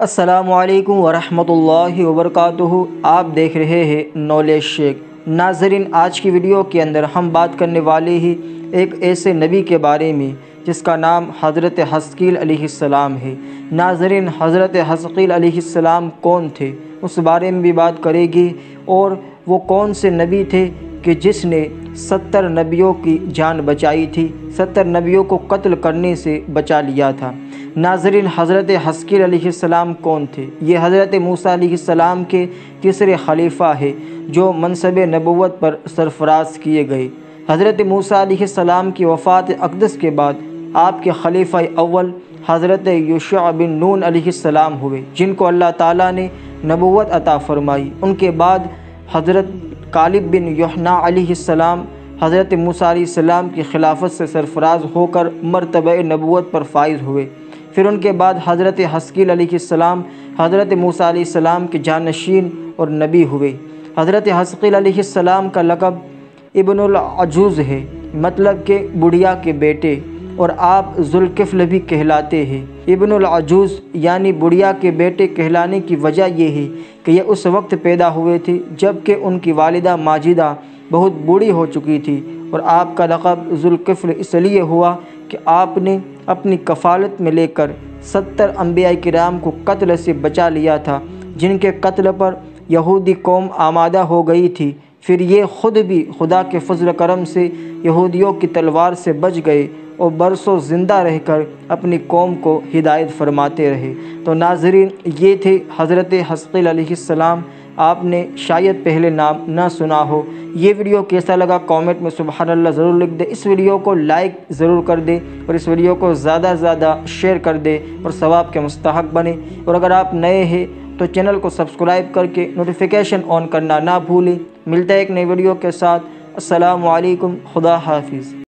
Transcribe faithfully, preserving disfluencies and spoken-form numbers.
السلام علیکم ورحمۃ اللہ وبرکاتہ۔ آپ دیکھ رہے ہیں نالج شیک۔ ناظرین، آج کی ویڈیو کے اندر ہم بات کرنے والے ہی ایک ایسے نبی کے بارے میں جس کا نام حضرت حزقیل علیہ السلام ہے۔ ناظرین، حضرت حزقیل علیہ السلام کون تھے اس بارے میں بھی بات کرے گی، اور وہ کون سے نبی تھے کہ جس نے ستر نبیوں کی جان بچائی تھی، ستر نبیوں کو قتل کرنے سے بچا لیا تھا۔ ناظرین، حضرت حزقیل علیہ السلام کون تھے؟ یہ حضرت موسیٰ علیہ السلام کے تیسرے خلیفہ ہے جو منصب نبوت پر سرفراز کیے گئے۔ حضرت موسیٰ علیہ السلام کی وفات اقدس کے بعد آپ کے خلیفہ اول حضرت یوشع بن نون علیہ السلام ہوئے، جن کو اللہ تعالیٰ نے نبوت عطا فرمائی۔ ان کے بعد حضرت کالب بن یحییٰ علیہ السلام حضرت موسیٰ علیہ السلام کی خلافت سے سرفراز ہو کر مرتبہ نبوت پر فائز ہوئے۔ پھر ان کے بعد حضرت حزقیل علیہ السلام حضرت موسیٰ علیہ السلام کے جانشین اور نبی ہوئے۔ حضرت حزقیل علیہ السلام کا لقب ابن العجوز ہے، مطلب کہ بڑھیا کے بیٹے، اور آپ ذوالکفل بھی کہلاتے ہیں۔ ابن العجوز یعنی بڑھیا کے بیٹے کہلانے کی وجہ یہ ہے کہ یہ اس وقت پیدا ہوئے تھے جب کہ ان کی والدہ ماجدہ بہت بوڑھی ہو چکی تھی، اور آپ کا لقب ذوالکفل اس لیے ہوا کہ آپ نے اپنی کفالت میں لے کر ستر انبیاء کرام کو قتل سے بچا لیا تھا، جن کے قتل پر یہودی قوم آمادہ ہو گئی تھی۔ پھر یہ خود بھی خدا کے فضل کرم سے یہودیوں کی تلوار سے بچ گئے اور برسوں زندہ رہ کر اپنی قوم کو ہدایت فرماتے رہے۔ تو ناظرین، یہ تھے حضرت حزقیل علیہ السلام۔ آپ نے شاید پہلے نام نہ سنا ہو۔ یہ ویڈیو کیسا لگا کامنٹ میں سبحان اللہ ضرور لکھ دے۔ اس ویڈیو کو لائک ضرور کر دے اور اس ویڈیو کو زیادہ زیادہ شیئر کر دے اور ثواب کے مستحق بنے۔ اور اگر آپ نئے ہیں تو چینل کو سبسکرائب کر کے نوٹیفیکیشن آن کرنا نہ بھولیں۔ ملتا ہے ایک نئی ویڈیو کے ساتھ۔ السلام علیکم، خدا حافظ۔